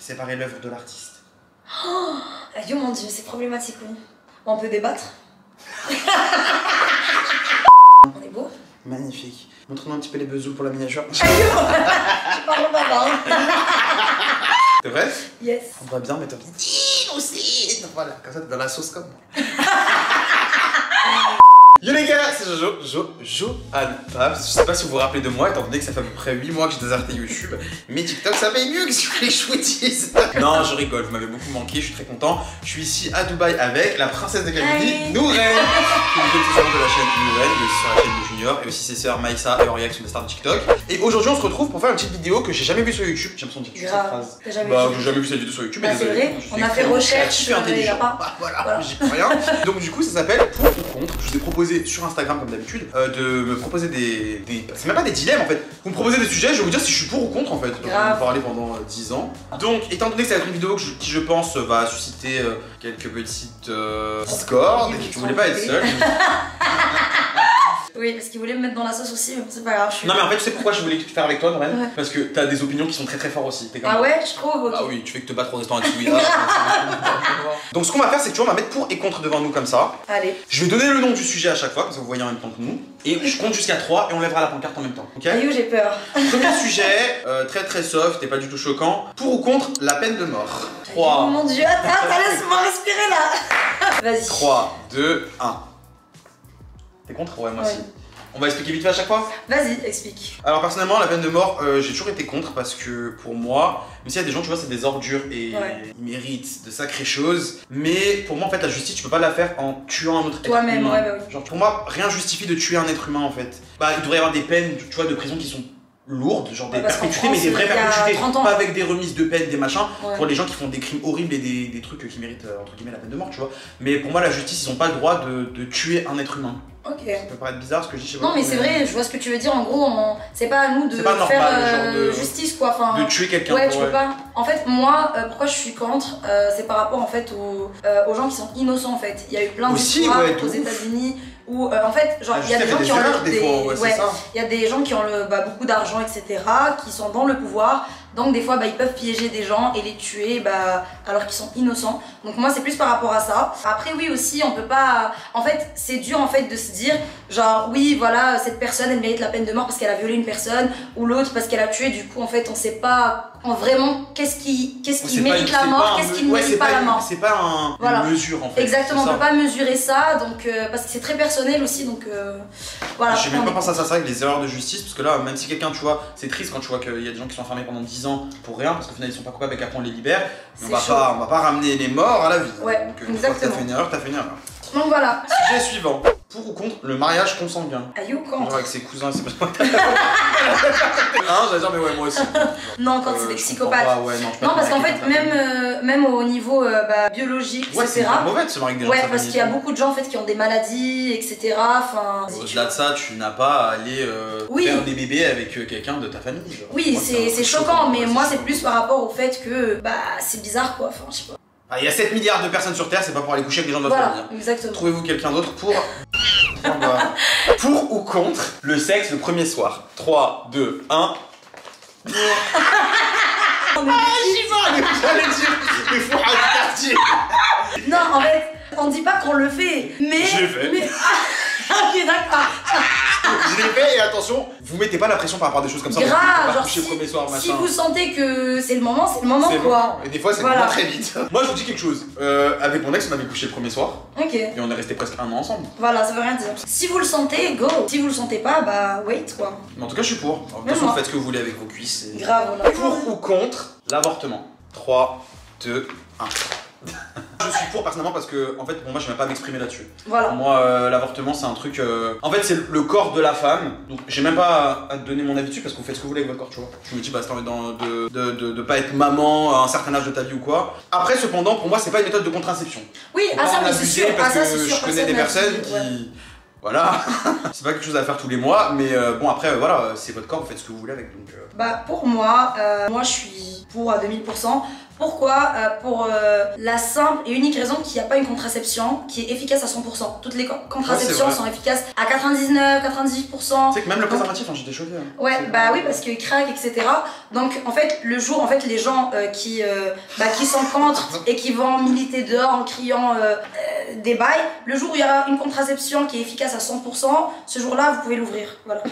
séparer l'œuvre de l'artiste. Oh, adieu mon dieu, c'est problématique, oui. On peut débattre. On est beau. Magnifique. Montre-nous un petit peu les bezous pour la miniature. Adieu. Je parle pas, C'est vrai? Yes. On va bien mettre un petit aussi. Voilà, comme ça t'es dans la sauce comme moi. Yo les gars, c'est Johan Pabs. Je sais pas si vous vous rappelez de moi, étant donné que ça fait à peu près 8 mois que j'ai désarrêté YouTube. Mais TikTok ça paye mieux que si vous voulez que je vous dise. Non, je rigole, vous m'avez beaucoup manqué, je suis très content. Je suis ici à Dubaï avec la princesse de Kabylie, Nouren, qui est une de la chaîne Nouren, mais aussi sur la chaîne de Junior, et aussi ses sœurs Maïssa et Auria qui sont des stars de TikTok. Et aujourd'hui on se retrouve pour faire une petite vidéo que j'ai jamais vue sur YouTube. J'ai l'impression de dire cette phrase. T'as jamais Bah, j'ai jamais vu cette vidéo sur YouTube. Bah, c'est vrai, on a fait recherche, je suis intelligent. pas. Voilà. J'y peux rien. Donc du coup ça s'appelle pour ou contre. Je vous ai proposé sur Instagram comme d'habitude de me proposer des... C'est même pas des dilemmes en fait. Vous me proposez des sujets, je vais vous dire si je suis pour ou contre en fait. Donc, on va en parler pendant 10 ans. Donc étant donné que ça va être une vidéo qui je pense va susciter quelques petites discordes et que je voulais pas être seul. Oui, parce qu'il voulait me mettre dans la sauce aussi, mais c'est pas grave. Non mais en fait tu sais pourquoi je voulais tout faire avec toi Nouren? Ouais. Parce que t'as des opinions qui sont très fortes aussi. Ah ouais, je trouve, ok. Ah oui, tu fais que te battre au restaurant avec celui-là. Donc ce qu'on va faire c'est que tu vois, on va mettre pour et contre devant nous comme ça. Allez. Je vais donner le nom du sujet à chaque fois, comme ça vous voyez en même temps que nous. Et je compte jusqu'à 3 et on lèvera la pancarte en même temps. Ok? Aïe, j'ai peur. Premier sujet, très soft et pas du tout choquant. Pour ou contre la peine de mort? 3. Oh mon dieu, attends, laisse-moi respirer là. Vas-y. 3, 2, 1. T'es contre? Ouais, moi aussi. On va expliquer vite fait à chaque fois? Vas-y, explique. Alors personnellement, la peine de mort, j'ai toujours été contre parce que pour moi, même s'il y a des gens, tu vois, c'est des ordures et ils méritent de sacrées choses, mais pour moi, en fait, la justice, tu peux pas la faire en tuant un autre être humain. Toi-même, ouais, bah oui. Genre, pour moi, rien justifie de tuer un être humain, en fait. Bah, il devrait y avoir des peines, tu vois, de prison qui sont lourdes, genre des perpétuités, mais des vraies perpétuités, pas avec des remises de peine, des machins, pour les gens qui font des crimes horribles et des trucs qui méritent, entre guillemets, la peine de mort, tu vois. Mais pour moi, la justice, ils ont pas le droit de tuer un être humain. Ok. Ça peut paraître bizarre ce que je dis, je sais pas. Non mais c'est vrai, je vois ce que tu veux dire, en gros, c'est pas à nous de normal, faire justice quoi, enfin... De tuer quelqu'un. Ouais, tu peux pas. En fait, moi, pourquoi je suis contre, c'est par rapport en fait aux gens qui sont innocents en fait. Il y a eu plein d'histoires aux États-Unis où en fait, genre, il y a des gens qui ont il y a des gens qui ont beaucoup d'argent, etc., qui sont dans le pouvoir. Donc des fois ils peuvent piéger des gens et les tuer alors qu'ils sont innocents. Donc moi c'est plus par rapport à ça. Après oui aussi on peut pas... En fait c'est dur en fait de se dire genre oui voilà cette personne elle mérite la peine de mort parce qu'elle a violé une personne ou l'autre parce qu'elle a tué. Du coup en fait on sait pas vraiment qu'est-ce qui mérite la mort, qu'est-ce qui ne mérite pas la mort. C'est pas une mesure en fait. Exactement, on peut pas mesurer ça donc parce que c'est très personnel aussi donc voilà. J'ai même pas pensé à ça avec les erreurs de justice parce que là même si quelqu'un tu vois c'est triste quand tu vois qu'il y a des gens qui sont enfermés pendant 10 ans pour rien parce qu'au final ils sont pas coupables et qu'après on les libère. On va pas ramener les morts à la vie. Ouais, donc une fois que t'as fait une erreur, t'as fait une erreur. Donc voilà. Sujet suivant. Pour ou contre le mariage consanguin? Aïe ou contre? Genre avec ses cousins, c'est pas j'allais dire mais ouais moi aussi. Non, quand c'est des psychopathes. Non, parce qu'en fait même au niveau biologique, etc. C'est mauvais de se marier avec des gens de sa parce qu'il y a beaucoup de gens en fait qui ont des maladies, etc. Enfin, au-delà de ça, tu n'as pas à aller faire des bébés avec quelqu'un de ta famille. Genre. Oui, c'est choquant, mais moi c'est plus par rapport au fait que c'est bizarre quoi. Enfin, je sais pas. Il y a 7 milliards de personnes sur Terre, c'est pas pour aller coucher avec des gens de votre famille. Exactement. Trouvez-vous quelqu'un d'autre pour... Pour ou contre le sexe le premier soir? 3, 2, 1... j'y vais. J'allais dire, il faut un quartier. Non, en fait, on dit pas qu'on le fait, mais... Je l'ai fait. Ok, d'accord. Je l'ai fait et attention, vous mettez pas la pression par rapport à des choses comme ça. Grave, genre premier soir, machin. Si vous sentez que c'est le moment quoi. Et des fois c'est le moment très vite. Moi je vous dis quelque chose, avec mon ex on avait couché le premier soir. Ok. Et on est resté presque 1 an ensemble. Voilà, ça veut rien dire. Si vous le sentez, go. Si vous le sentez pas, wait quoi. Mais en tout cas je suis pour. De toute façon vous faites ce que vous voulez avec vos cuisses. Grave, voilà. Pour ou contre l'avortement? 3, 2, 1. Je suis pour personnellement parce que en fait moi je n'aime pas m'exprimer là-dessus. Voilà. Pour moi l'avortement c'est un truc en fait c'est le corps de la femme. Donc j'ai même pas à donner mon avis dessus parce que vous faites ce que vous voulez avec votre corps, tu vois. Je me dis si t'as envie de pas être maman à un certain âge de ta vie ou quoi. Après cependant pour moi c'est pas une méthode de contraception. Oui, ça oui c'est sûr. Parce que je connais des personnes Voilà. C'est pas quelque chose à faire tous les mois, mais bon après voilà, c'est votre corps, vous faites ce que vous voulez avec. Donc, Bah pour moi, moi je suis pour à 2000%. Pourquoi? Pour la simple et unique raison qu'il n'y a pas une contraception qui est efficace à 100%. Toutes les contraceptions sont efficaces à 99, 98%. Tu sais que même le préservatif, j'étais choquée. Hein. Ouais, bah oui, parce qu'il craque, etc. Donc en fait, le jour, en fait, les gens qui sont contre et qui vont militer dehors en criant des bails, le jour où il y aura une contraception qui est efficace à 100%, ce jour-là, vous pouvez l'ouvrir. Voilà.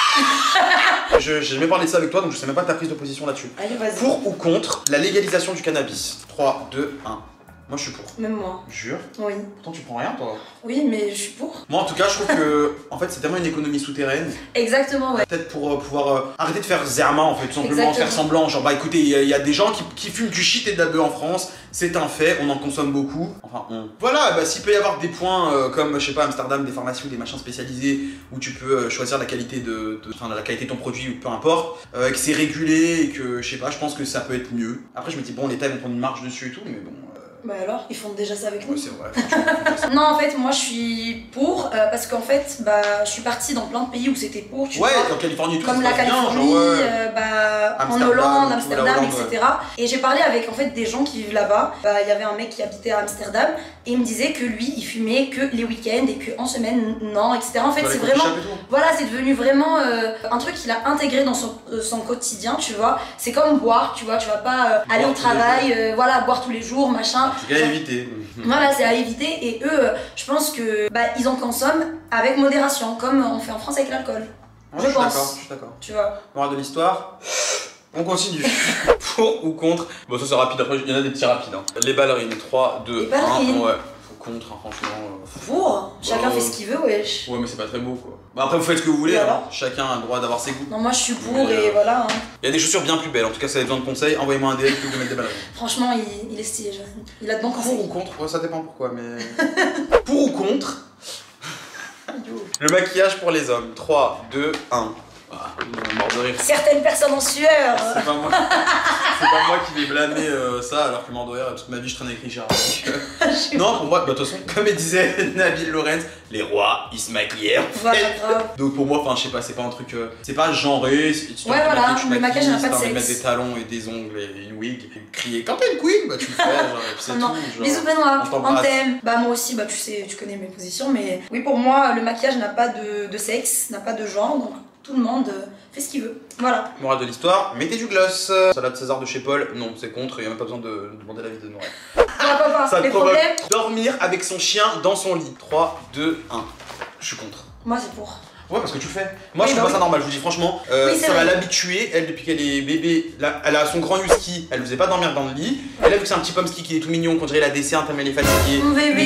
J'ai jamais parlé de ça avec toi, donc je sais même pas ta prise de position là-dessus. Allez, vas-y. Pour ou contre la légalisation du cannabis? 3, 2, 1. Moi je suis pour. Même moi. Jure? Oui. Pourtant tu prends rien toi? Oui, mais je suis pour. Moi en tout cas je trouve que en fait c'est tellement une économie souterraine. Exactement, ouais. Peut-être pour pouvoir arrêter de faire zerma en fait, tout simplement faire semblant. Genre bah écoutez, il y a des gens qui fument du shit et de la bœuf en France, c'est un fait, on en consomme beaucoup. Enfin Voilà, bah s'il peut y avoir des points comme je sais pas Amsterdam, des pharmacies ou des machins spécialisés où tu peux choisir la qualité la qualité de ton produit ou peu importe, que c'est régulé et que je sais pas, je pense que ça peut être mieux. Après je me dis bon l'État ils vont prendre une marge dessus et tout, mais bon. Bah alors, ils font déjà ça avec nous. Ouais, c'est vrai. Non, en fait, moi je suis pour parce qu'en fait, bah, je suis partie dans plein de pays où c'était pour. Tu vois, en Californie, tout comme la Californie, en Hollande, Amsterdam, etc. Et j'ai parlé avec en fait des gens qui vivent là-bas. Bah, il y avait un mec qui habitait à Amsterdam et il me disait que lui, il fumait que les week-ends et que en semaine, non, etc. En fait, c'est vraiment, voilà, c'est devenu vraiment un truc qu'il a intégré dans son quotidien, tu vois. C'est comme boire, tu vois, tu vas pas aller au travail, voilà, boire tous les jours, machin. C'est à éviter. Voilà, c'est à éviter et eux, je pense que bah, ils en consomment avec modération, comme on fait en France avec l'alcool. Je pense. Je suis d'accord. Tu vois. Morale de l'histoire. On continue. Pour ou contre? Bon, ça c'est rapide, après il y en a des petits rapides. Hein. Les ballerines, 3, 2, 1. Ouais. Contre, hein, franchement. Pour chacun fait ce qu'il veut, wesh. Ouais, mais c'est pas très beau quoi. Bah, après, vous faites ce que vous voulez, hein. Chacun a le droit d'avoir ses goûts. Non, moi je suis pour et voilà. Hein. Il y a des chaussures bien plus belles, en tout cas, si vous avez besoin de conseils, envoyez-moi un DM que vous mettre des ballerines. Franchement, il est stylé, il a de bons conseils. Pour ou contre? Ouais, ça dépend pourquoi, mais. Pour ou contre le maquillage pour les hommes, 3, 2, 1. Ah, mort de rire. Certaines personnes en sueur. C'est pas moi qui vais blâmer ça alors que mort de rire, toute ma vie je traîne avec Richard. Non, pour moi, de toute façon, comme elle disait Nabil Lorenz, les rois ils se maquillaient en fait. Voilà. Donc pour moi, enfin je sais pas, c'est pas un truc, c'est pas genré. Ouais, voilà, le maquillage n'a pas de sexe. Mettre des talons et des ongles et une wig et crier quand t'as une queen, bah tu le fais, genre, c'est tout. Genre, bisous Benoît, on t'aime. Bah moi aussi, bah tu sais, tu connais mes positions, mais oui, pour moi, le maquillage n'a pas de sexe, n'a pas de genre, donc tout le monde fait ce qu'il veut. Voilà. Morale de l'histoire, mettez du gloss. Salade César de chez Paul, non, c'est contre, il n'y a même pas besoin de demander l'avis de Noël. Ça te provoque dormir avec son chien dans son lit. 3, 2, 1. Je suis contre. Moi, c'est pour. Ouais, parce que tu le fais. Moi, je trouve pas ça normal, je vous dis franchement. Ça va l'habituer. Elle, depuis qu'elle est bébé, là, elle a son grand husky, elle ne faisait pas dormir dans le lit. Elle a vu que c'est un petit pomsky qui est tout mignon, qu'on dirait la descente, elle est fatiguée. Mon bébé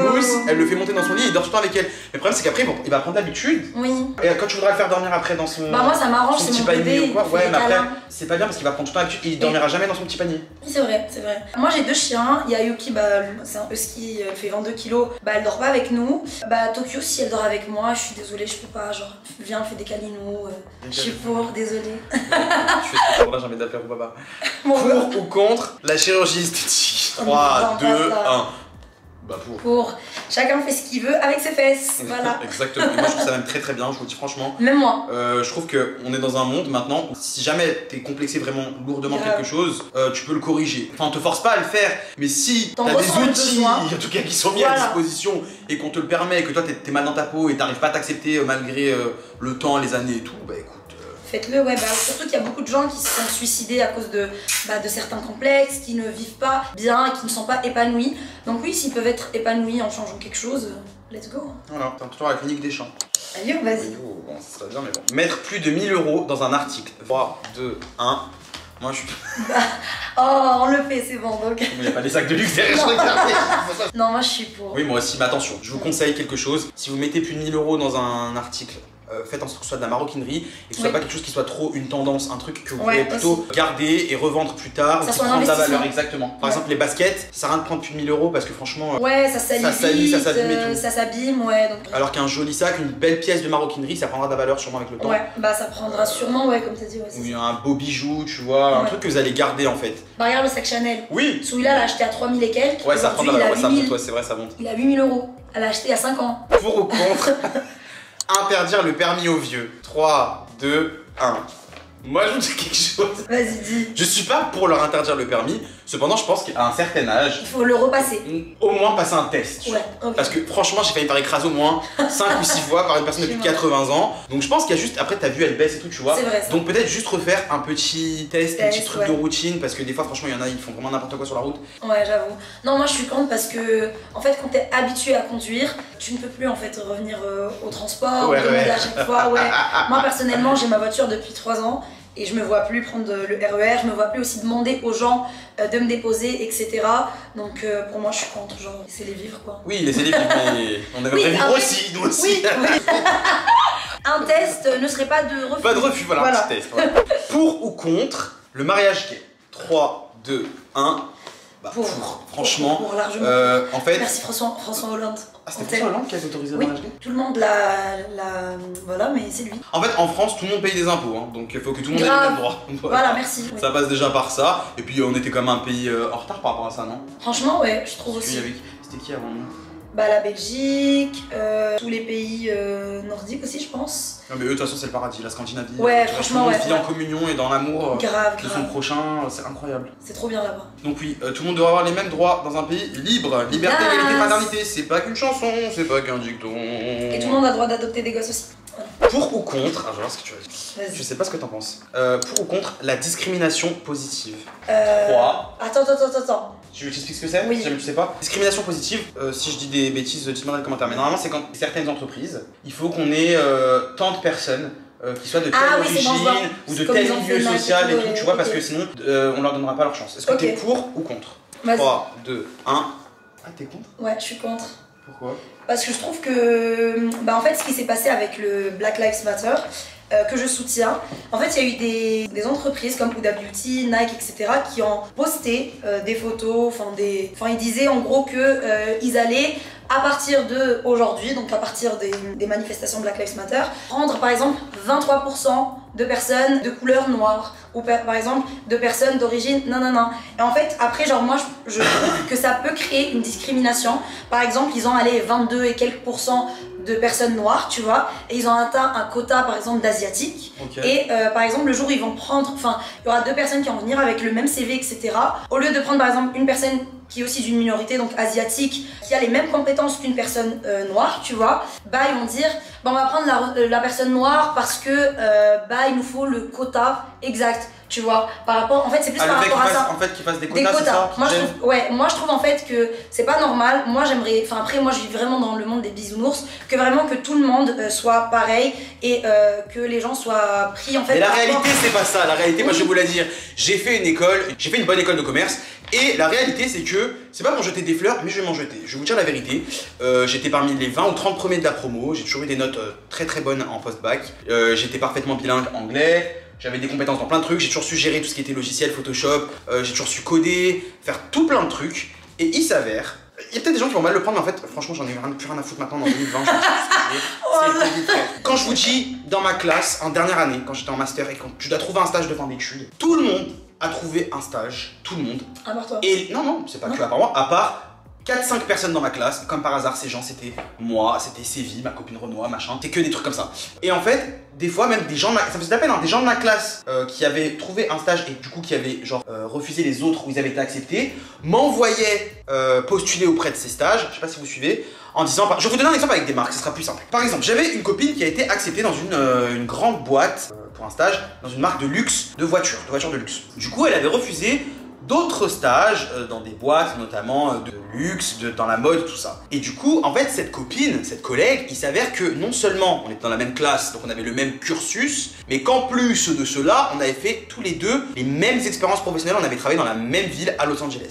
de elle le fait monter dans son lit et il dort tout le temps avec elle. Mais le problème, c'est qu'après, bon, il va prendre l'habitude. Oui. Et quand tu voudras le faire dormir après dans son. Bah, moi, ça m'arrange, c'est mon bébé. Ou quoi. Ouais, mais après, c'est pas bien parce qu'il va prendre tout le temps l'habitude et il dormira jamais dans son petit panier. Oui, c'est vrai, c'est vrai. Moi, j'ai deux chiens. Il y a Yuki, bah, c'est un husky, elle fait 22 kilos. Bah, elle dort pas avec nous. Bah, Tokyo, si elle dort avec moi, je suis désolée, je peux pas. Genre, viens, fait des câlinous, je suis pour, désolée. Tu fais ce que là, j'ai envie d'appeler au papa. Pour ou contre la chirurgie esthétique? 3, 2, 1. Bah pour. Chacun fait ce qu'il veut avec ses fesses, voilà. Exactement. Et moi je trouve ça même très très bien, je vous le dis franchement. Même moi. Je trouve qu'on est dans un monde maintenant où si jamais t'es complexé vraiment lourdement quelque chose, tu peux le corriger. Enfin on te force pas à le faire, mais si t'as des outils, en tout cas qui sont mis à disposition et qu'on te le permet, que toi t'es mal dans ta peau et t'arrives pas à t'accepter malgré le temps, les années et tout, bah écoute. Faites-le, ouais, bah, surtout qu'il y a beaucoup de gens qui se sont suicidés à cause de certains complexes, qui ne vivent pas bien et qui ne sont pas épanouis. Donc oui, s'ils peuvent être épanouis en changeant quelque chose, let's go. Voilà, t'es toujours à la clinique des champs. Allez, vas-y. Bon, ça serait bien, mais bon. Mettre plus de 1000 € dans un article. 3, 2, 1. Moi je suis. Oh, on le fait, c'est bon donc. Mais y a pas des sacs de luxe derrière, Non, moi je suis pour. Oui, moi aussi, mais attention, je vous conseille quelque chose. Si vous mettez plus de 1000 € dans un article, faites en sorte que ce soit de la maroquinerie et que ce soit pas quelque chose qui soit trop une tendance, un truc que vous pouvez plutôt garder et revendre plus tard, ou qui prend de la valeur. Exactement. Par exemple, les baskets, ça sert à rien de prendre plus de 1000 €, parce que franchement, ça salit, ça s'abîme et tout. Ça s'abîme, donc... Alors qu'un joli sac, une belle pièce de maroquinerie, ça prendra de la valeur sûrement avec le temps. Bah ça prendra sûrement, comme t'as dit. Ou un beau bijou, tu vois, un truc que vous allez garder en fait. Bah regarde le sac Chanel. Oui. Celui-là, elle a acheté à 3000 et quelques. Ouais, ça prend de la valeur, ça monte, c'est vrai, ça monte. Il a 8000 €. Elle a acheté il y a 5 ans. Pour ou contre interdire le permis aux vieux. 3, 2, 1. Moi, je vous dis quelque chose. Vas-y, dis. Je suis pas pour leur interdire le permis. Cependant, je pense qu'à un certain âge, il faut le repasser. Au moins passer un test. Parce que franchement, j'ai failli me faire écraser au moins 5 ou 6 fois par une personne de plus de 80 ans. Donc je pense qu'il y a juste, après ta vue elle baisse et tout, tu vois. C'est vrai, ça. Donc peut-être juste refaire un petit test, un petit truc de routine. Parce que des fois, franchement, il y en a, ils font vraiment n'importe quoi sur la route. Ouais, j'avoue. Non, moi je suis contre parce que, en fait, quand t'es habitué à conduire, tu ne peux plus en fait revenir au transport, demander à chaque fois. Moi personnellement, j'ai ma voiture depuis 3 ans. Et je me vois plus prendre le RER, je me vois plus aussi demander aux gens de me déposer, etc. Donc pour moi, je suis contre, genre, laissez-les vivre, quoi. Oui, laissez-les vivre, mais on aimerait vivre aussi, nous aussi. Un test ne serait pas de refus. Pas de refus, voilà. Un petit test. Pour ou contre le mariage gay? 3, 2, 1. Bah, pour, franchement, pour largement. En fait... Merci François Hollande. Ah, c'était François Hollande qui a autorisé le mariage gay? Tout le monde voilà, mais c'est lui. En fait, en France, tout le monde paye des impôts, donc il faut que tout le monde ait les mêmes droits. Voilà, merci. Ça passe déjà par ça, et puis on était quand même un pays en retard par rapport à ça, non? Franchement, je trouve aussi. C'était qui avant nous? Bah la Belgique, tous les pays nordiques aussi, je pense. Non mais eux de toute façon c'est le paradis, la Scandinavie. Franchement, vit en communion et dans l'amour de son prochain, c'est incroyable. C'est trop bien là-bas. Donc oui, tout le monde doit avoir les mêmes droits dans un pays libre. Liberté, égalité, fraternité, c'est pas qu'une chanson, c'est pas qu'un dicton. Et tout le monde a le droit d'adopter des gosses aussi. Pour ou contre, je vais voir ce que tu vas dire. Je sais pas ce que t'en penses. Pour ou contre la discrimination positive? 3. Attends. Tu veux que j'explique ce que c'est? Oui. Si jamais tu sais pas. Discrimination positive, si je dis des bêtises, dites-moi dans les commentaires. Mais normalement, c'est quand certaines entreprises, il faut qu'on ait tant de personnes qui soient de telle origine ou de tel milieu social et tout, tu vois, parce que sinon, on leur donnera pas leur chance. Est-ce que t'es pour ou contre? 3, 2, 1. Ah, t'es contre? Ouais, je suis contre. Pourquoi? Parce que je trouve que, en fait, ce qui s'est passé avec le Black Lives Matter, que je soutiens. En fait, il y a eu des entreprises comme Huda Beauty, Nike, etc. qui ont posté des photos, ils disaient en gros que ils allaient, à partir de aujourd'hui, donc à partir des manifestations Black Lives Matter, prendre par exemple 23% de personnes de couleur noire ou par exemple de personnes d'origine nanana. Et en fait, après, genre moi, je trouve que ça peut créer une discrimination. Par exemple, ils ont allé 22 et quelques % de personnes noires, tu vois, et ils ont atteint un quota par exemple d'asiatiques. Et par exemple, le jour où ils vont prendre, il y aura 2 personnes qui vont venir avec le même CV, etc. Au lieu de prendre par exemple une personne qui est aussi d'une minorité, donc asiatique, qui a les mêmes compétences qu'une personne noire, tu vois, ils vont dire, on va prendre la personne noire parce que il nous faut le quota exact. Tu vois, par rapport, en fait c'est plus par rapport à ça. En fait, qu'ils fassent des quotas, c'est ça? Moi je trouve en fait que c'est pas normal. Moi j'aimerais, après moi je vis vraiment dans le monde des bisounours, que vraiment que tout le monde soit pareil et que les gens soient pris en fait. Mais la réalité c'est pas ça, la réalité moi je vais vous la dire. J'ai fait une bonne école de commerce et la réalité c'est que, c'est pas pour jeter des fleurs mais je vais m'en jeter. Je vais vous dire la vérité, j'étais parmi les 20 ou 30 premiers de la promo, j'ai toujours eu des notes très très bonnes en post-bac, j'étais parfaitement bilingue anglais. J'avais des compétences dans plein de trucs, j'ai toujours su gérer tout ce qui était logiciel, Photoshop, j'ai toujours su coder, faire tout plein de trucs. Et il s'avère, il y a peut-être des gens qui vont mal le prendre, mais en fait, franchement, j'en ai plus rien à foutre maintenant en 2020. Quand je vous dis, dans ma classe, en dernière année, quand j'étais en master et quand tu dois trouver un stage de fin d'études, tout le monde a trouvé un stage, tout le monde. À part toi. Et non, c'est pas que à part moi, à part 4-5 personnes dans ma classe, comme par hasard, ces gens c'était moi, c'était Séville, ma copine Renoir, machin, c'était que des trucs comme ça. Et en fait, des fois même des gens de ma... ça me faisait de la peine, des gens de ma classe qui avaient trouvé un stage et du coup qui avaient genre refusé les autres où ils avaient été acceptés, m'envoyaient postuler auprès de ces stages, je sais pas si vous suivez, en disant, je vais vous donner un exemple avec des marques, ce sera plus simple. Par exemple, j'avais une copine qui a été acceptée dans une grande boîte pour un stage, dans une marque de luxe, de voitures de luxe. Du coup, elle avait refusé d'autres stages dans des boîtes notamment de luxe, dans la mode, tout ça. Et du coup, en fait, cette copine, cette collègue, il s'avère que non seulement on était dans la même classe, donc on avait le même cursus, mais qu'en plus de cela, on avait fait tous les deux les mêmes expériences professionnelles, on avait travaillé dans la même ville à Los Angeles. Donc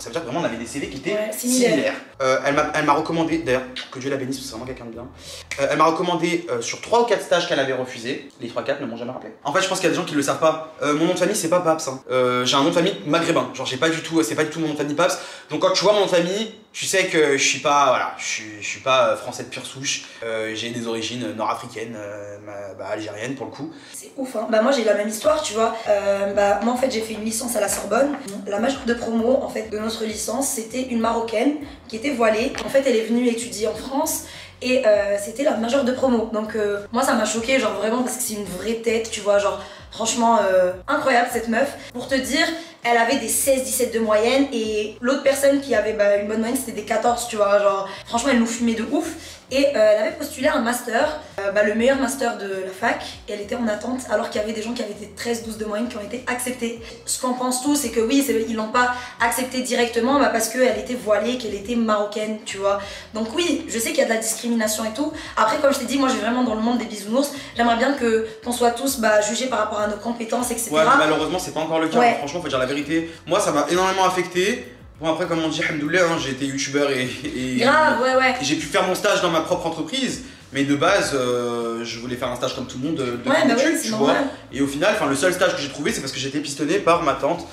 ça veut dire que vraiment on avait des CV qui étaient similaires. Elle m'a recommandé, d'ailleurs, que Dieu la bénisse, parce que c'est vraiment quelqu'un de bien. Elle m'a recommandé sur 3 ou 4 stages qu'elle avait refusés. Les 3-4 ne m'ont jamais rappelé. En fait, je pense qu'il y a des gens qui le savent pas. Mon nom de famille, c'est pas Paps. Hein. J'ai un nom de famille maghrébin. Genre, c'est pas du tout mon nom de famille Paps. Donc, quand tu vois mon nom de famille, tu sais que je suis pas, voilà, je suis pas français de pure souche. J'ai des origines nord-africaines, algériennes pour le coup. C'est ouf, hein. Bah, moi, j'ai la même histoire, tu vois. Moi, en fait, j'ai fait une licence à la Sorbonne. La majeure de promo, en fait, de notre licence, c'était une Marocaine qui était voilée. En fait, elle est venue étudier en France. Et c'était la majeure de promo. Donc moi ça m'a choqué, genre vraiment, parce que c'est une vraie tête, tu vois, genre franchement incroyable cette meuf. Pour te dire, elle avait des 16-17 de moyenne et l'autre personne qui avait une bonne moyenne c'était des 14, tu vois, genre franchement elle nous fumait de ouf. Et elle avait postulé un master, le meilleur master de la fac, et elle était en attente alors qu'il y avait des gens qui avaient des 13-12 de moyenne qui ont été acceptés. Ce qu'on pense tous, c'est que oui, ils l'ont pas acceptée directement parce qu'elle était voilée, qu'elle était marocaine, tu vois. Donc oui, je sais qu'il y a de la discrimination et tout. Après, comme je t'ai dit, moi je vais vraiment dans le monde des bisounours. J'aimerais bien qu'on soit tous jugés par rapport à nos compétences, etc. Ouais, mais malheureusement, c'est pas encore le cas. Ouais. Franchement, faut dire la vérité. Moi, ça m'a énormément affecté. Bon, après, comme on dit, alhamdoulilah, hein, j'ai été youtubeur et j'ai pu faire mon stage dans ma propre entreprise. Mais de base, je voulais faire un stage comme tout le monde de YouTube, tu vois. Et au final, le seul stage que j'ai trouvé, c'est parce que j'ai été pistonné par ma tante.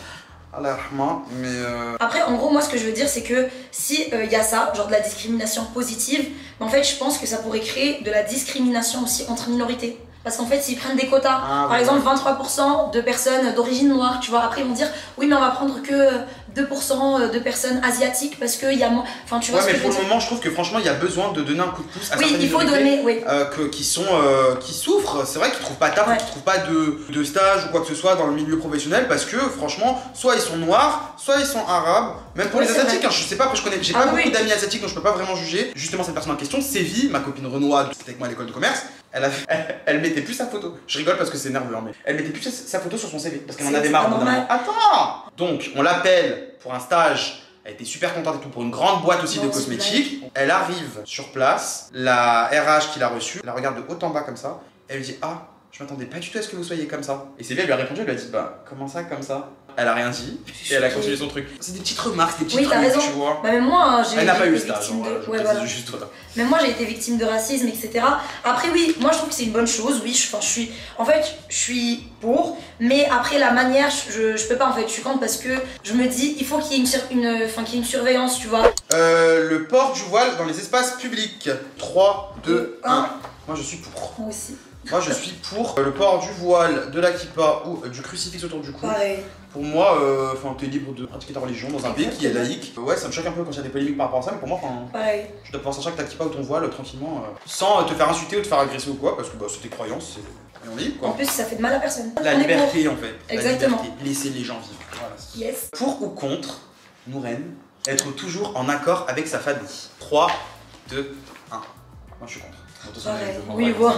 Après, en gros, moi, ce que je veux dire, c'est que si y a ça, genre de la discrimination positive, en fait, je pense que ça pourrait créer de la discrimination aussi entre minorités. Parce qu'en fait, s'ils prennent des quotas, par exemple 23% de personnes d'origine noire, tu vois, après ils vont dire oui, mais on va prendre que 2% de personnes asiatiques parce qu'il y a moins. Enfin, tu vois. Ouais, mais pour le moment, je trouve que franchement, il y a besoin de donner un coup de pouce à certaines minorités qui souffrent. C'est vrai qu'ils trouvent pas taf, qu'ils trouvent pas de stage ou quoi que ce soit dans le milieu professionnel parce que franchement, soit ils sont noirs, soit ils sont arabes. Même pour les asiatiques, hein, je sais pas, parce que j'ai pas beaucoup d'amis asiatiques donc je peux pas vraiment juger. Justement, cette personne en question, Sévi, ma copine Renoir, qui était avec moi à l'école de commerce, elle mettait plus sa photo. Je rigole parce que c'est nerveux, mais elle mettait plus sa photo sur son CV parce qu'elle en avait marre. Attends. Donc on l'appelle pour un stage. Elle était super contente et tout pour une grande boîte aussi de cosmétiques. Elle arrive sur place, la RH qui l'a reçue, elle la regarde de haut en bas comme ça. Elle lui dit je m'attendais pas du tout à ce que vous soyez comme ça. Et Sévi, elle lui a répondu, elle lui a dit comment ça comme ça? Elle a rien dit et elle a continué son truc. C'est des petites remarques, des petits trucs, raison. Tu vois. Même moi, elle n'a pas eu stage, juste voilà. Même moi, j'ai été victime de racisme, etc. Après, oui, moi, je trouve que c'est une bonne chose. Oui, je suis pour, mais après la manière, je peux pas en fait. Je suis contre parce que je me dis, il faut qu'il y ait une surveillance, tu vois. Le port du voile dans les espaces publics. 3, 2, 1. Moi, je suis pour. Moi aussi. Moi je suis pour le port du voile, de la kippa ou du crucifix autour du cou. Pareil. Pour moi, t'es libre de pratiquer ta religion dans un pays qui est laïque. Ouais, ça me choque un peu quand il y a des polémiques par rapport à ça, mais pour moi, pareil. Tu dois pouvoir sortir avec ta kippa ou ton voile tranquillement, sans te faire insulter ou te faire agresser ou quoi, parce que c'est tes croyances, et on est libre quoi. En plus, ça fait de mal à personne. La liberté en fait. Exactement. La liberté. Laisser les gens vivre. Voilà. Yes. Pour ou contre, Nouren, être toujours en accord avec sa famille. 3, 2, 1. Moi je suis contre. Oui, bon.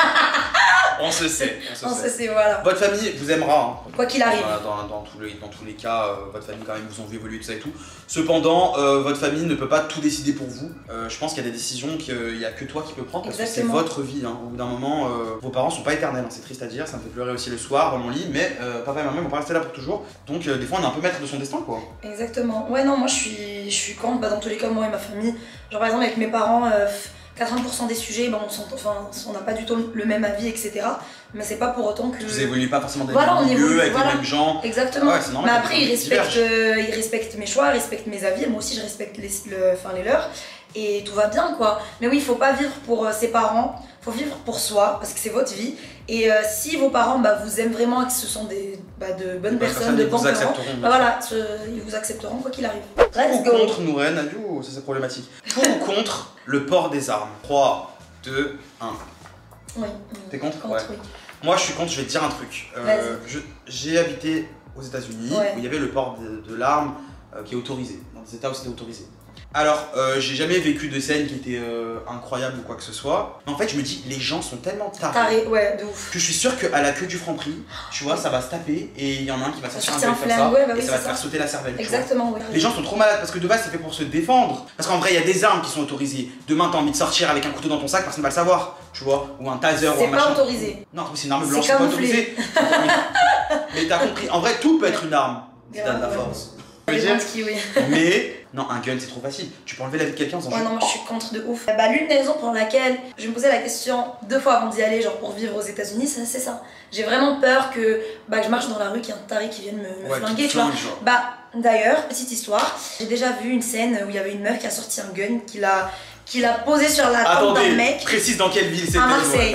On se sait. Voilà. Votre famille vous aimera. Quoi qu'il arrive. Dans tous les cas, votre famille quand même vous ont vu évoluer tout ça et tout. Cependant, votre famille ne peut pas tout décider pour vous. Je pense qu'il y a des décisions qu'il n'y a que toi qui peux prendre parce que c'est votre vie. Au bout d'un moment, vos parents sont pas éternels. C'est triste à dire, ça me fait pleurer aussi le soir dans mon lit, mais papa et maman vont pas rester là pour toujours. Donc des fois on est un peu maître de son destin quoi. Exactement. Ouais non, moi je suis contre. Dans tous les cas, moi et ma famille. Genre par exemple avec mes parents. 80% des sujets, on n'a pas du tout le même avis, etc. Mais c'est pas pour autant que... Vous évoluez pas forcément dans le même milieu, avec les mêmes gens. Exactement. Ouais, normal, mais après, ils respectent mes choix, ils respectent mes avis. Moi aussi, je respecte les leurs. Et tout va bien, quoi. Mais oui, il faut pas vivre pour ses parents. Faut vivre pour soi, parce que c'est votre vie. Et si vos parents vous aiment vraiment et que ce sont de bonnes personnes, de bons parents, ils vous accepteront quoi qu'il arrive. Pour ou contre, Nouren, ça c'est problématique. Pour ou contre le port des armes. 3, 2, 1. Oui. T'es contre? Ouais. Oui. Moi je suis contre, je vais te dire un truc. J'ai habité aux États-Unis où il y avait le port de l'arme qui est autorisé. Dans des États où c'était autorisé. Alors, j'ai jamais vécu de scène qui était incroyable ou quoi que ce soit. Mais en fait, je me dis, les gens sont tellement tarés. Ouais, de ouf. Que je suis sûr qu'à la queue du Franprix, tu vois, ça va se taper et il y en a un qui va sortir un flingue, et ça va te faire sauter la cervelle. Exactement, oui. Les gens sont trop malades parce que de base, c'est fait pour se défendre. Parce qu'en vrai, il y a des armes qui sont autorisées. Demain, t'as envie de sortir avec un couteau dans ton sac, personne ne va le savoir. Tu vois, ou un taser ou un machin. C'est pas autorisé. Non, c'est une arme blanche, c'est pas autorisé. Mais t'as compris, en vrai, tout peut être une arme. C'est de la force. Qui, oui. Mais non, un gun c'est trop facile. Tu peux enlever la vie de quelqu'un sans non, moi je suis contre de ouf. Bah, l'une des raisons pour laquelle je me posais la question 2 fois avant d'y aller, genre pour vivre aux États-Unis, c'est ça. J'ai vraiment peur que je marche dans la rue, qu'il y ait un taré qui vienne me flinguer, tu vois. Bah, d'ailleurs, petite histoire, j'ai déjà vu une scène où il y avait une meuf qui a sorti un gun, qui l'a posé sur la tente d'un mec. Précise dans quelle ville c'était. À Marseille.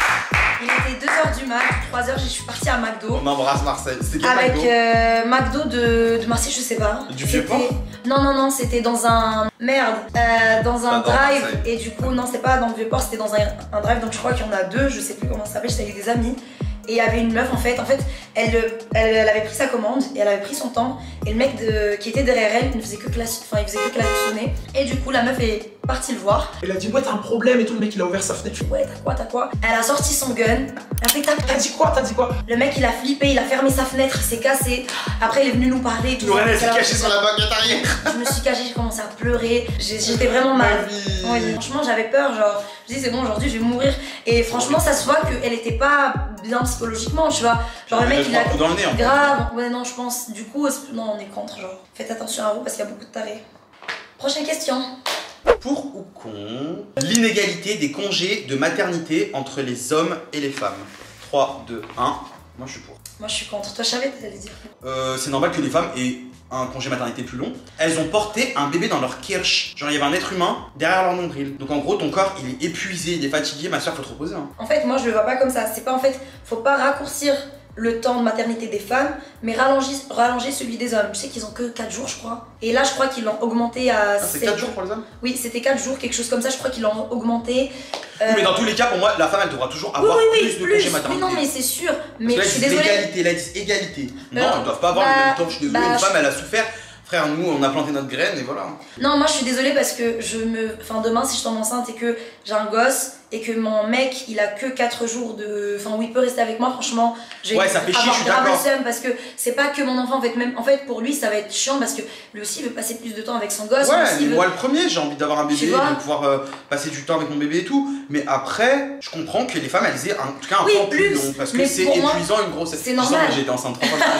Il était 2h du mat, 3h, je suis partie à McDo. On embrasse Marseille. C'était quel avec McDo de Marseille, je sais pas. Du Vieux-Port? Non, c'était dans un... Merde. Dans un drive. Et du coup, non, c'était pas dans le Vieux-Port, c'était dans un drive. Donc je crois qu'il y en a 2, je sais plus comment ça s'appelle, j'étais avec des amis. Et il y avait une meuf en fait, elle avait pris sa commande et elle avait pris son temps. Et le mec qui était derrière elle, il ne faisait que klaxonner. Et du coup, la meuf est partie le voir. Elle a dit, ouais, t'as un problème et tout. Le mec, il a ouvert sa fenêtre. Ouais, t'as quoi? Elle a sorti son gun. Elle a fait tac. T'as dit quoi? Le mec, il a flippé, il a fermé sa fenêtre, il s'est cassé. Après, il est venu nous parler. Elle s'est cachée sur la banquette arrière. Je me suis cachée, j'ai commencé à pleurer. J'étais vraiment mal. Ouais, franchement, j'avais peur. Genre, je me dis, c'est bon, aujourd'hui, je vais mourir. Et franchement, ça se voit qu'elle était pas bien psychologiquement, tu vois. Genre, le mec, il a. Dans le nez, grave. Ouais, non, je pense. Du coup, non, on est contre. Genre, faites attention à vous parce qu'il y a beaucoup de tarés. Prochaine question. Pour ou contre l'inégalité des congés de maternité entre les hommes et les femmes? 3, 2, 1. Moi, je suis pour. Moi, je suis contre. Toi, je savais que t'allais dire. C'est normal que les femmes aient un congé maternité plus long. Elles ont porté un bébé dans leur kirsch. Genre, il y avait un être humain derrière leur nombril. Donc, en gros, ton corps, il est épuisé, il est fatigué. Ma soeur, faut te reposer. Hein. En fait, moi, je le vois pas comme ça. C'est pas en fait, faut pas raccourcir le temps de maternité des femmes, mais rallonger celui des hommes. Je sais qu'ils ont que 4 jours, je crois. Et là, je crois qu'ils l'ont augmenté à... c'est 4 jours pour les hommes? Oui, c'était 4 jours, quelque chose comme ça. Je crois qu'ils l'ont augmenté. Oui, mais dans tous les cas, pour moi, la femme, elle devra toujours avoir plus de congés maternité. Oui, non, mais c'est sûr. Mais là, je suis désolée. Égalité, là, ils disent égalité. Non, elles doivent pas avoir le même temps. Je suis désolée, une femme, elle a souffert. Frère, nous, on a planté notre graine et voilà. Non, moi, je suis désolée parce que demain, si je tombe enceinte et que j'ai un gosse et que mon mec, il a que 4 jours de... Enfin, où il peut rester avec moi, franchement, j'ai ça fait chier, je suis d'accord. Parce que c'est pas que mon enfant, en fait, pour lui, ça va être chiant parce que lui aussi, il veut passer plus de temps avec son gosse. Ouais, moi le premier, j'ai envie d'avoir un bébé, de pouvoir passer du temps avec mon bébé et tout. Mais après, je comprends que les femmes, elles aient en tout cas un temps plus long parce que c'est épuisant une grossesse. C'est normal. J'ai été enceinte 3 fois.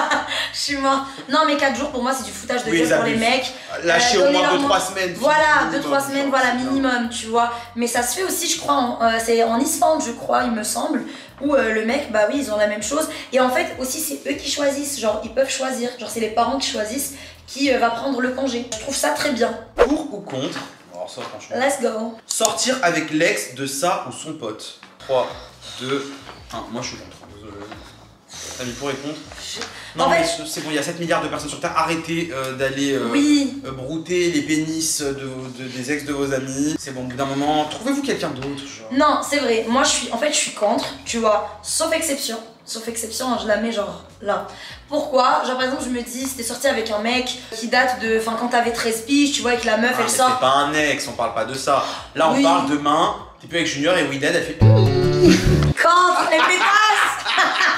Je suis morte. Non, mais 4 jours, pour moi, c'est du foutage de gueule pour les mecs. Lâcher au moins 2-3 semaines. Voilà, 2-3 semaines, voilà, minimum, tu vois. Mais ça se fait aussi, je crois, c'est en Islande, je crois, il me semble, où le mec, bah oui, ils ont la même chose. Et en fait, aussi, c'est eux qui choisissent, genre, ils peuvent choisir. Genre, c'est les parents qui choisissent qui va prendre le congé. Je trouve ça très bien. Pour ou contre? Alors ça, franchement. Let's go. Sortir avec l'ex de sa ou son pote. 3, 2, 1. Moi, je suis contre. T'as mis pour et contre? Non, mais c'est bon, il y a 7 milliards de personnes sur Terre. Arrêtez d'aller brouter les pénis des ex de vos amis. C'est bon, au bout d'un moment, trouvez-vous quelqu'un d'autre. Non, c'est vrai. Moi, je suis contre, tu vois. Sauf exception, je la mets genre là. Pourquoi? Genre, par exemple, je me dis, si t'es sorti avec un mec qui date de. Enfin, quand t'avais 13 piges, tu vois, et que la meuf elle sort. C'est pas un ex, on parle pas de ça. Là, on parle demain. T'es plus avec Junior et Widad, elle fait. Contre les pétasses.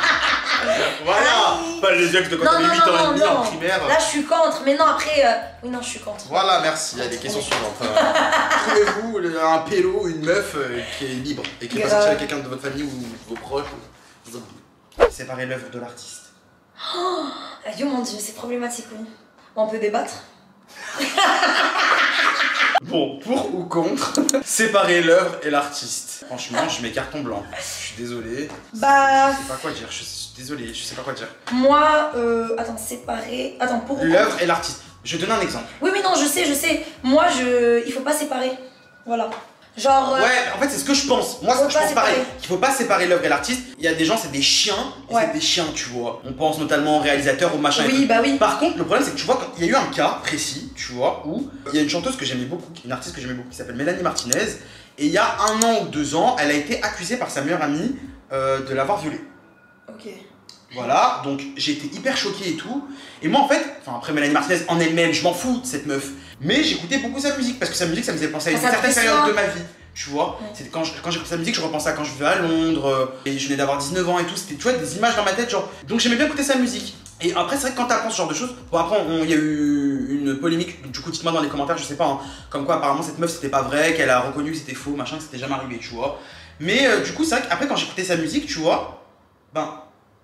Voilà, pas les ex de quand t'avais 8 ans et demi en primaire. Là je suis contre, mais non après, oui non je suis contre. Voilà, merci, il y a des questions suivantes. Trouvez-vous un pélo, une meuf qui est libre et qui est pas sortie avec quelqu'un de votre famille ou vos proches? Séparer l'œuvre de l'artiste. Oh mon dieu, c'est problématique, oui. On peut débattre. Bon, pour ou contre séparer l'œuvre et l'artiste? Franchement, je mets carton blanc. Je suis désolé. Bah. Je sais pas quoi dire. Je suis désolé, je sais pas quoi dire. Moi, attends, séparer. Attends, pour. L'œuvre et l'artiste. Je donne un exemple. Oui, non, je sais. Moi, il faut pas séparer. Voilà. Genre. Ouais, en fait, c'est ce que je pense. Moi, je pense pareil. Il faut pas séparer l'œuvre et l'artiste. Il y a des gens, c'est des chiens. Et c'est des chiens, tu vois. On pense notamment au réalisateur, au machin. Oui, bah oui. Par contre, le problème, c'est que tu vois, il y a eu un cas précis, tu vois, où il y a une chanteuse que j'aimais beaucoup, une artiste que j'aimais beaucoup, qui s'appelle Mélanie Martinez. Et il y a 1 an ou 2 ans, elle a été accusée par sa meilleure amie de l'avoir violée. Ok. Voilà, donc j'ai été hyper choqué et tout. Et moi en fait, après Mélanie Martinez en elle-même, je m'en fous de cette meuf. Mais j'écoutais beaucoup sa musique parce que sa musique ça me faisait penser à une certaine période de ma vie. Tu vois, c'était quand j'écoutais sa musique, je repensais à quand je vivais à Londres, et je venais d'avoir 19 ans et tout, c'était tu vois des images dans ma tête genre. Donc j'aimais bien écouter sa musique. Et après c'est vrai que quand t'apprends ce genre de choses, bon après il y a eu une polémique, du coup dites-moi dans les commentaires, je sais pas, hein, comme quoi apparemment cette meuf c'était pas vrai, qu'elle a reconnu que c'était faux, machin, que c'était jamais arrivé, tu vois. Mais du coup c'est vrai qu'après quand j'écoutais sa musique, tu vois, ben.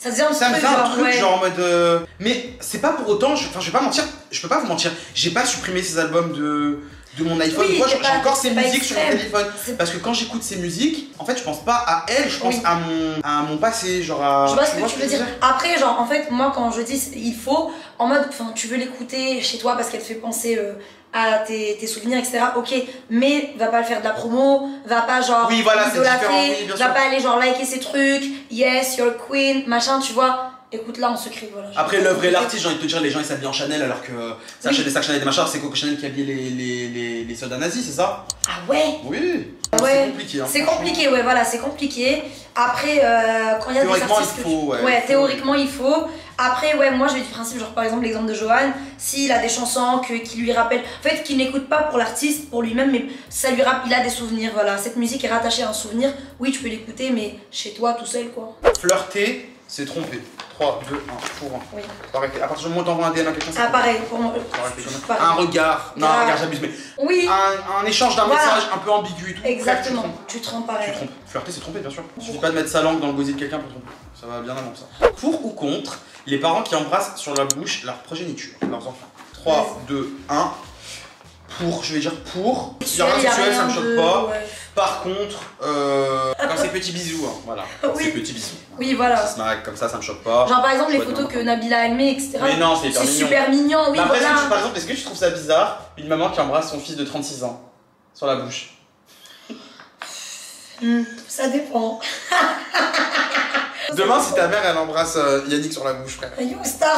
Ça devient un ça me truc, fait un truc ouais. genre en mode. Mais c'est pas pour autant, je vais pas mentir, je peux pas vous mentir, j'ai pas supprimé ces albums de mon iPhone. Oui, Moi, j'ai encore ces musiques extrême. sur mon téléphone. Parce que quand j'écoute ces musiques, en fait, je pense pas à elle, je pense à mon passé. Genre à. Je vois ce que tu veux dire. Après, genre, en fait, moi, quand je dis il faut, en mode, enfin, tu veux l'écouter chez toi parce qu'elle te fait penser à tes souvenirs, etc. Ok, mais va pas le faire de la promo, va pas genre. Oui, voilà, c'est différent. Oui, bien sûr. Va pas aller genre liker ses trucs, yes, you're queen, machin, tu vois. Écoute là en secret, voilà. Après l'œuvre et l'artiste, j'ai envie de te dire, les gens ils s'habillent en Chanel alors que ça achète des sacs Chanel et des machins, c'est Coco Chanel qui habille les soldats nazis, c'est ça? Ah ouais? Oui. Ouais. C'est compliqué. Hein, c'est compliqué, ouais, voilà, c'est compliqué. Après, quand il y a des artistes il faut, théoriquement il faut. Après, ouais, moi je vais du principe, genre par exemple l'exemple de Johan, s'il a des chansons qui lui rappellent, en fait, qu'il n'écoute pas pour l'artiste, pour lui-même, mais ça lui rappelle, il a des souvenirs, voilà. Cette musique est rattachée à un souvenir, oui, tu peux l'écouter, mais chez toi, tout seul, quoi. Flirter, c'est tromper. 3, 2, 1, pour 1. Oui. À partir du moment où t'envoies un DM à quelqu'un, c'est pareil, pour moi. Un regard, non, un regard, j'abuse, mais. Oui. Un échange d'un message un peu ambigu et tout. Exactement, tu trompes pareil. Tu trompes. Flirter, c'est tromper, bien sûr. Il suffit pas de mettre sa langue dans le gosier de quelqu'un pour tromper. Ça va bien avant ça. Pour ou contre les parents qui embrassent sur la bouche leur progéniture, leurs enfants. 3, 2, 1. Pour, je vais dire pour. Il y a rien sexuel, ça me choque pas. Ouais. Par contre, quand c'est petits bisous, hein, voilà. Oui. C'est petits bisous. Oui, voilà. Ça se marie comme ça me choque pas. Genre par exemple les photos que Nabila a aimées, etc. Mais non, c'est hyper mignon. Super mignon, oui. Après, voilà. par exemple, est-ce que tu trouves ça bizarre, une maman qui embrasse son fils de 36 ans sur la bouche? Ça dépend. Demain, si ta mère elle embrasse Yannick sur la bouche, frère. You star.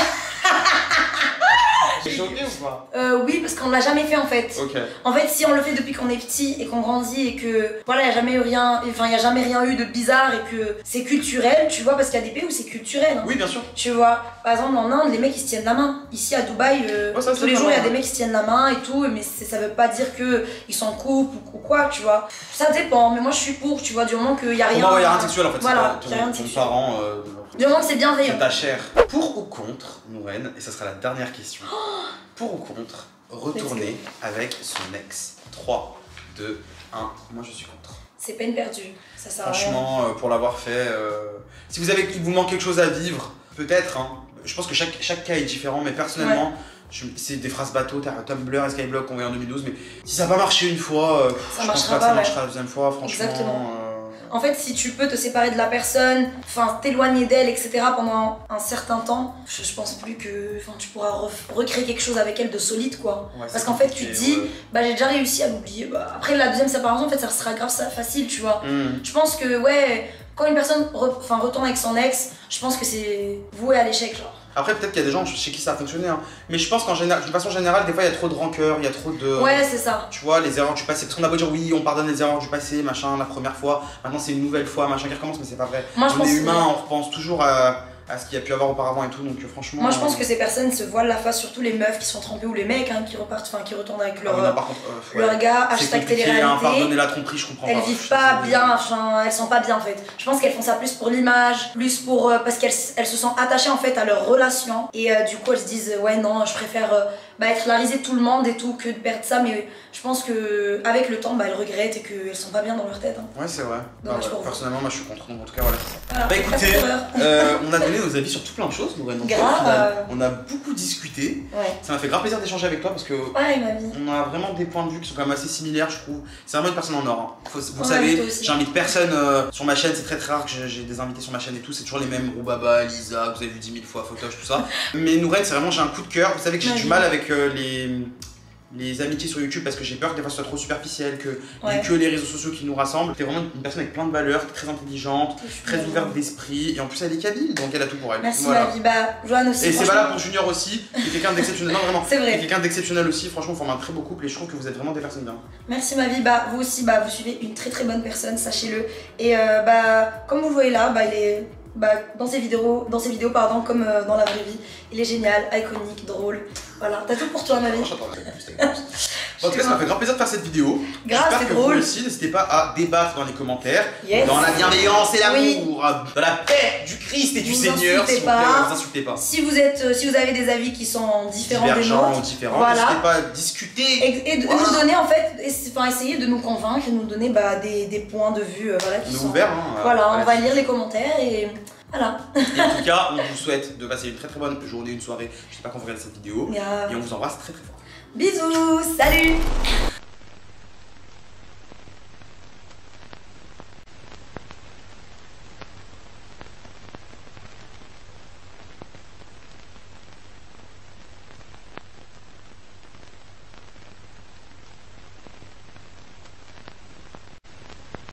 T'es choqué ou pas? Oui, parce qu'on l'a jamais fait en fait. Okay. En fait, si on le fait depuis qu'on est petit et qu'on grandit et que voilà, il n'y a jamais eu rien, enfin, il y a jamais rien eu de bizarre et que c'est culturel, tu vois, parce qu'il y a des pays où c'est culturel. Hein. Oui, bien sûr. Tu vois, par exemple en Inde, les mecs ils se tiennent la main. Ici à Dubaï, tous les jours il y a des mecs qui se tiennent la main et tout, mais ça veut pas dire qu'ils sont en couple ou quoi, tu vois. Ça dépend, mais moi je suis pour, tu vois, du moment qu'il y a rien. Pour moi, il y a rien de sexuel en fait. Voilà, il y a rien de sexuel. Parents. Du moment que c'est bienveillant. C'est ta chair. Pour ou contre, Nouraine, et ça sera la dernière question. Pour ou contre, retourner avec son ex? 3, 2, 1. Moi je suis contre. C'est peine perdue. Ça sert à rien. Franchement, pour l'avoir fait, si il vous manque quelque chose à vivre, peut-être. Hein, je pense que chaque cas est différent, mais personnellement, c'est des phrases bateau, Tumblr et Skyblock qu'on voyait en 2012, mais si ça n'a pas marché une fois, je pense pas que ça marchera la deuxième fois, franchement. Exactement. En fait, si tu peux te séparer de la personne, enfin t'éloigner d'elle, etc. pendant un certain temps, je pense plus que tu pourras recréer quelque chose avec elle de solide, quoi. Ouais, parce qu'en fait, tu te dis, bah j'ai déjà réussi à l'oublier. Bah, après la deuxième séparation, en fait, ça sera grave facile, tu vois. Je pense que, ouais, quand une personne retourne avec son ex, je pense que c'est voué à l'échec, genre. Après, peut-être qu'il y a des gens chez qui ça a fonctionné, hein. Mais je pense qu'en général, d'une façon générale, des fois il y a trop de rancœur, il y a trop de. Ouais, c'est ça. Tu vois, les erreurs du passé. Parce qu'on a beau dire oui, on pardonne les erreurs du passé, machin, la première fois. Maintenant, c'est une nouvelle fois, machin qui recommence, mais c'est pas vrai. Moi, on est humain, on repense toujours à ce qu'il y a pu avoir auparavant et tout, donc franchement. Moi, je pense que ces personnes se voilent la face, surtout les meufs qui sont trompées ou les mecs qui retournent avec leur, leur gars, hashtag télé-réalité. Pardonner la tromperie, je comprends pas. Elles vivent pas bien, elles sont pas bien en fait. Je pense qu'elles font ça plus pour l'image, plus pour parce qu'elles se sentent attachées en fait à leur relation et du coup elles se disent ouais non, je préfère être la risée de tout le monde et tout que de perdre ça, mais je pense que avec le temps elles regrettent et qu'elles sont pas bien dans leur tête. Hein. Ouais, c'est vrai. Personnellement, moi je suis contre, donc en tout cas voilà. Bah écoutez, on a donné nos avis sur tout plein de choses, on a beaucoup discuté. Ouais. Ça m'a fait grave plaisir d'échanger avec toi parce que on a vraiment des points de vue qui sont quand même assez similaires, je trouve. C'est vraiment une personne en or. Hein. Vous savez, j'invite personne sur ma chaîne, c'est très rare que j'ai des invités sur ma chaîne et tout, c'est toujours les mêmes, Roubaba, Lisa, que vous avez vu 10 000 fois, Photoche, tout ça. Mais Nouraine, c'est vraiment, j'ai un coup de cœur. Vous savez que j'ai du mal avec les amitiés sur YouTube parce que j'ai peur que des fois ce soit trop superficiel, que les réseaux sociaux qui nous rassemblent. T'es vraiment une personne avec plein de valeurs, très intelligente, très ouverte d'esprit et en plus elle est kabyle donc elle a tout pour elle. Merci ma vie, Johan aussi. Et c'est valable pour Junior aussi, qui est quelqu'un d'exceptionnel. Non vraiment, c'est vrai. Qui est quelqu'un d'exceptionnel aussi, franchement on forme un très beau couple et je trouve que vous êtes vraiment des personnes bien. Merci ma vie, vous aussi vous suivez une très bonne personne, sachez-le. Et comme vous le voyez là, il est dans ses vidéos comme dans la vraie vie, il est génial, iconique, drôle. Voilà, t'as tout pour toi ma vie. En tout cas, ça m'a fait grand plaisir de faire cette vidéo. J'espère que vous aussi, n'hésitez pas à débattre dans les commentaires, dans la bienveillance et l'amour, dans la paix du Christ et du Seigneur, s'il vous plaît, ne vous insultez pas. Si vous avez des avis qui sont différents des nôtres, n'hésitez pas à discuter. Et de nous donner en fait, essayer de nous convaincre et nous donner des points de vue qui sont ouverts. Voilà, on va lire les commentaires et Voilà. Et en tout cas, on vous souhaite de passer une très bonne journée, une soirée. Je sais pas quand vous regardez cette vidéo. Et on vous embrasse très fort. Bisous, salut.